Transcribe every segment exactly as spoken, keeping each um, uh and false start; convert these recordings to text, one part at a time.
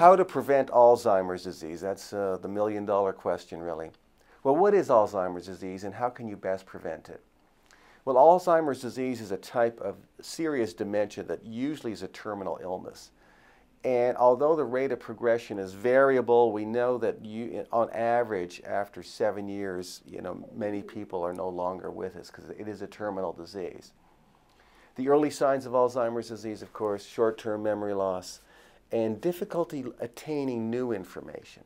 how to prevent Alzheimer's disease? That's uh, the million dollar question, really. Well, what is Alzheimer's disease and how can you best prevent it? Well, Alzheimer's disease is a type of serious dementia that usually is a terminal illness. And although the rate of progression is variable, we know that you, on average, after seven years, you know, many people are no longer with us because it is a terminal disease. The early signs of Alzheimer's disease, of course, short-term memory loss and difficulty attaining new information.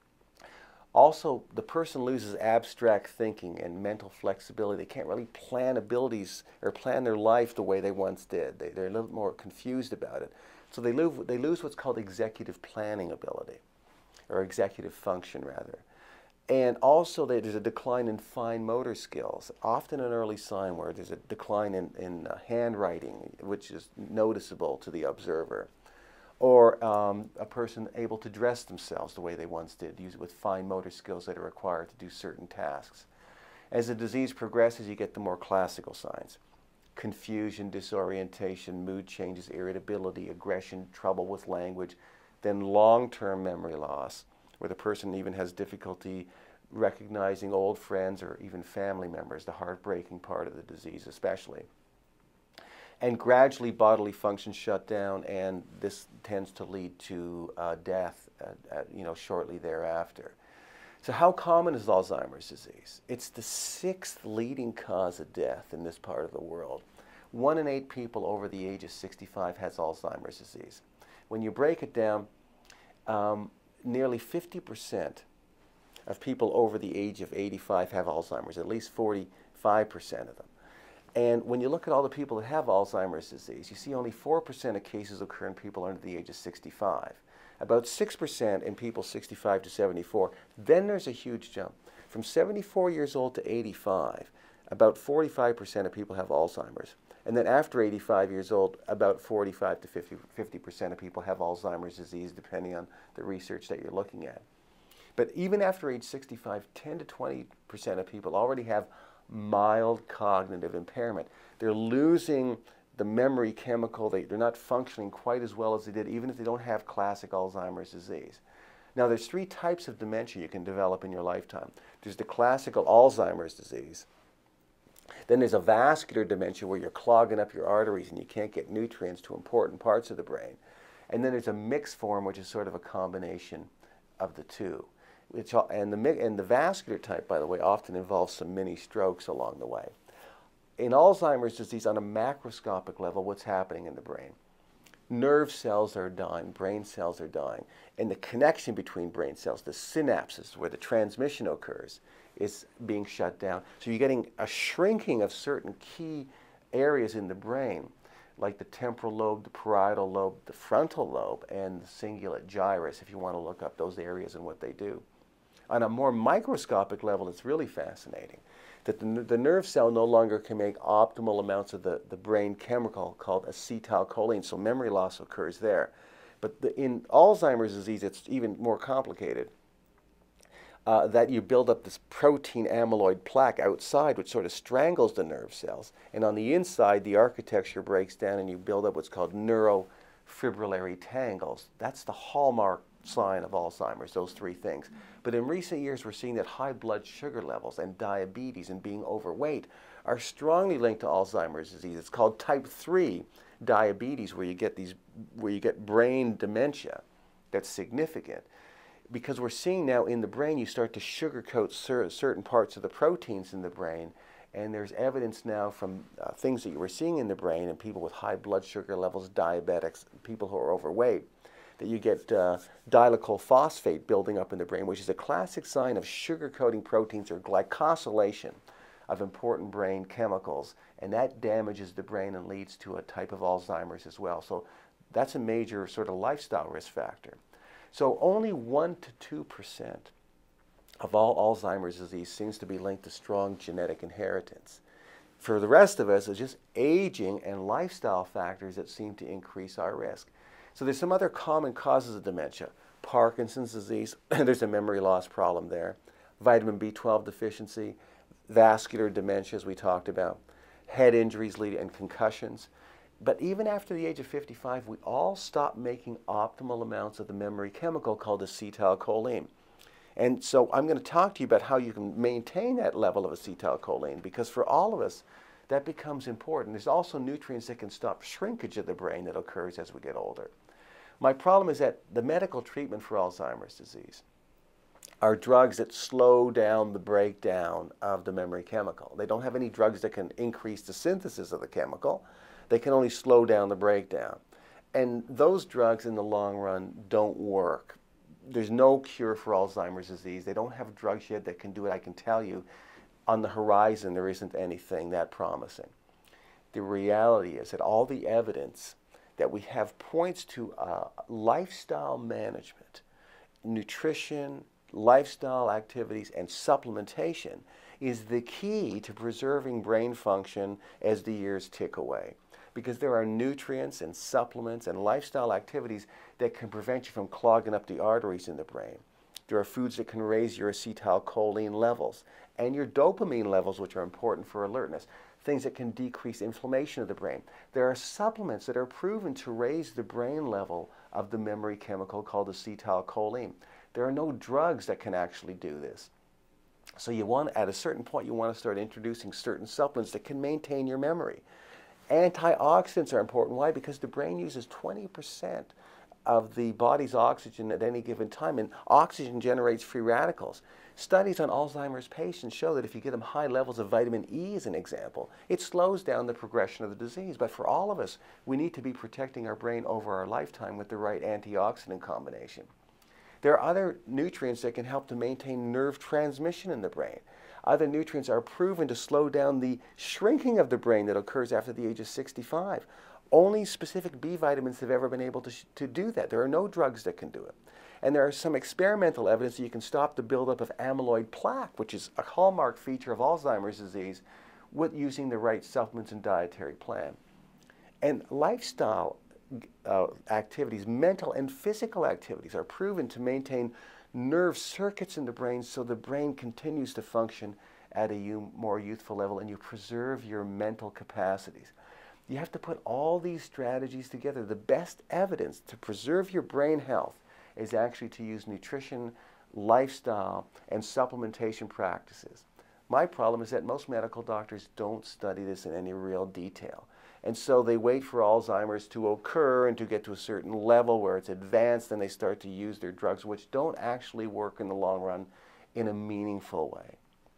Also, the person loses abstract thinking and mental flexibility. They can't really plan abilities or plan their life the way they once did. They, they're a little more confused about it. So they lose, they lose what's called executive planning ability, or executive function, rather. And also there's a decline in fine motor skills, often an early sign where there's a decline in, in uh, handwriting, which is noticeable to the observer. Or um, a person able to dress themselves the way they once did, use it with fine motor skills that are required to do certain tasks. As the disease progresses, you get the more classical signs. Confusion, disorientation, mood changes, irritability, aggression, trouble with language, then long-term memory loss, where the person even has difficulty recognizing old friends or even family members, the heartbreaking part of the disease especially. And gradually bodily functions shut down, and this tends to lead to uh, death at, at, you know, shortly thereafter. So how common is Alzheimer's disease? It's the sixth leading cause of death in this part of the world. One in eight people over the age of sixty-five has Alzheimer's disease. When you break it down, um, nearly fifty percent of people over the age of eighty-five have Alzheimer's, at least forty-five percent of them. And when you look at all the people that have Alzheimer's disease, you see only four percent of cases occur in people under the age of sixty-five. About six percent in people sixty-five to seventy-four. Then there's a huge jump. From seventy-four years old to eighty-five, about forty-five percent of people have Alzheimer's. And then after eighty-five years old, about forty-five to fifty percent of people have Alzheimer's disease, depending on the research that you're looking at. But even after age sixty-five, ten to twenty percent of people already have mild cognitive impairment. They're losing the memory chemical. They, they're not functioning quite as well as they did, even if they don't have classic Alzheimer's disease. Now, there's three types of dementia you can develop in your lifetime. There's the classical Alzheimer's disease. Then there's a vascular dementia where you're clogging up your arteries and you can't get nutrients to important parts of the brain. And then there's a mixed form, which is sort of a combination of the two. Which, and, the, and the vascular type, by the way, often involves some mini strokes along the way. In Alzheimer's disease, on a macroscopic level, what's happening in the brain? Nerve cells are dying, brain cells are dying, and the connection between brain cells, the synapses where the transmission occurs, is being shut down. So you're getting a shrinking of certain key areas in the brain, like the temporal lobe, the parietal lobe, the frontal lobe, and the cingulate gyrus, if you want to look up those areas and what they do. On a more microscopic level, it's really fascinating that the, the nerve cell no longer can make optimal amounts of the, the brain chemical called acetylcholine, so memory loss occurs there. But the, in Alzheimer's disease, it's even more complicated, uh, that you build up this protein amyloid plaque outside, which sort of strangles the nerve cells. And on the inside, the architecture breaks down and you build up what's called neurofibrillary tangles. That's the hallmark sign of Alzheimer's, those three things. But in recent years, we're seeing that high blood sugar levels and diabetes and being overweight are strongly linked to Alzheimer's disease. It's called type three diabetes, where you get these, where you get brain dementia that's significant. Because we're seeing now in the brain, you start to sugarcoat cer certain parts of the proteins in the brain, and there's evidence now from uh, things that you were seeing in the brain in people with high blood sugar levels, diabetics, people who are overweight, that you get uh, diallyl phosphate building up in the brain, which is a classic sign of sugar-coating proteins or glycosylation of important brain chemicals, and that damages the brain and leads to a type of Alzheimer's as well. So that's a major sort of lifestyle risk factor. So only one to two percent of all Alzheimer's disease seems to be linked to strong genetic inheritance. For the rest of us, it's just aging and lifestyle factors that seem to increase our risk. So there's some other common causes of dementia. Parkinson's disease, there's a memory loss problem there. Vitamin B twelve deficiency, vascular dementia, as we talked about, head injuries leading and concussions. But even after the age of fifty-five, we all stop making optimal amounts of the memory chemical called acetylcholine. And so I'm going to talk to you about how you can maintain that level of acetylcholine, because for all of us, that becomes important. There's also nutrients that can stop shrinkage of the brain that occurs as we get older. My problem is that the medical treatment for Alzheimer's disease are drugs that slow down the breakdown of the memory chemical. They don't have any drugs that can increase the synthesis of the chemical. They can only slow down the breakdown. And those drugs in the long run don't work. There's no cure for Alzheimer's disease. They don't have drugs yet that can do it. I can tell you, on the horizon, there isn't anything that promising. The reality is that all the evidence that we have points to uh, lifestyle management, nutrition, lifestyle activities, and supplementation is the key to preserving brain function as the years tick away. Because there are nutrients and supplements and lifestyle activities that can prevent you from clogging up the arteries in the brain. There are foods that can raise your acetylcholine levels and your dopamine levels, which are important for alertness. Things that can decrease inflammation of the brain. There are supplements that are proven to raise the brain level of the memory chemical called acetylcholine. There are no drugs that can actually do this. So you want, at a certain point, you want to start introducing certain supplements that can maintain your memory. Antioxidants are important. Why? Because the brain uses twenty percent of the body's oxygen at any given time, and oxygen generates free radicals. Studies on Alzheimer's patients show that if you give them high levels of vitamin E, as an example, it slows down the progression of the disease. But for all of us, we need to be protecting our brain over our lifetime with the right antioxidant combination. There are other nutrients that can help to maintain nerve transmission in the brain. Other nutrients are proven to slow down the shrinking of the brain that occurs after the age of sixty-five. Only specific B vitamins have ever been able to, to do that. There are no drugs that can do it. And there are some experimental evidence that you can stop the buildup of amyloid plaque, which is a hallmark feature of Alzheimer's disease, with using the right supplements and dietary plan. And lifestyle uh, activities, mental and physical activities, are proven to maintain nerve circuits in the brain so the brain continues to function at a more youthful level and you preserve your mental capacities. You have to put all these strategies together. The best evidence to preserve your brain health is actually to use nutrition, lifestyle, and supplementation practices. My problem is that most medical doctors don't study this in any real detail. And so they wait for Alzheimer's to occur and to get to a certain level where it's advanced, and they start to use their drugs, which don't actually work in the long run in a meaningful way.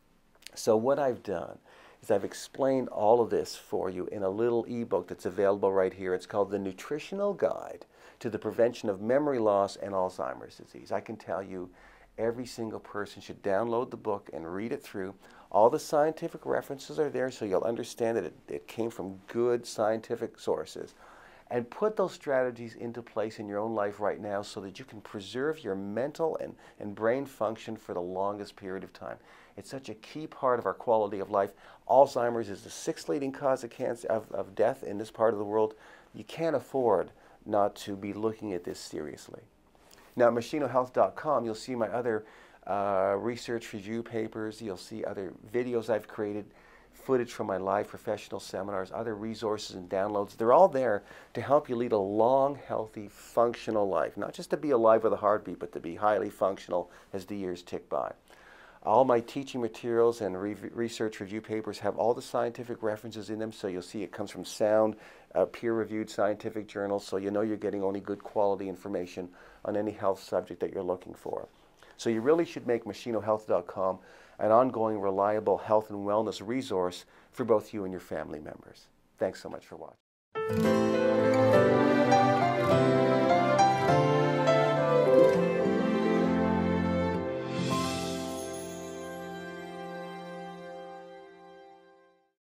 So what I've done is I've explained all of this for you in a little ebook that's available right here. It's called The Nutritional Guide to the Prevention of Memory Loss and Alzheimer's Disease. I can tell you every single person should download the book and read it through. All the scientific references are there so you'll understand that it, it came from good scientific sources. And put those strategies into place in your own life right now so that you can preserve your mental and, and brain function for the longest period of time. It's such a key part of our quality of life. Alzheimer's is the sixth leading cause of cancer, of, of death in this part of the world. You can't afford not to be looking at this seriously. Now, at machino health dot com, you'll see my other uh, research review papers. You'll see other videos I've created, footage from my live professional seminars, other resources and downloads. They're all there to help you lead a long, healthy, functional life. Not just to be alive with a heartbeat, but to be highly functional as the years tick by. All my teaching materials and re research review papers have all the scientific references in them, so you'll see it comes from sound, uh, peer-reviewed scientific journals, so you know you're getting only good quality information on any health subject that you're looking for. So you really should make machino health dot com an ongoing, reliable health and wellness resource for both you and your family members. Thanks so much for watching.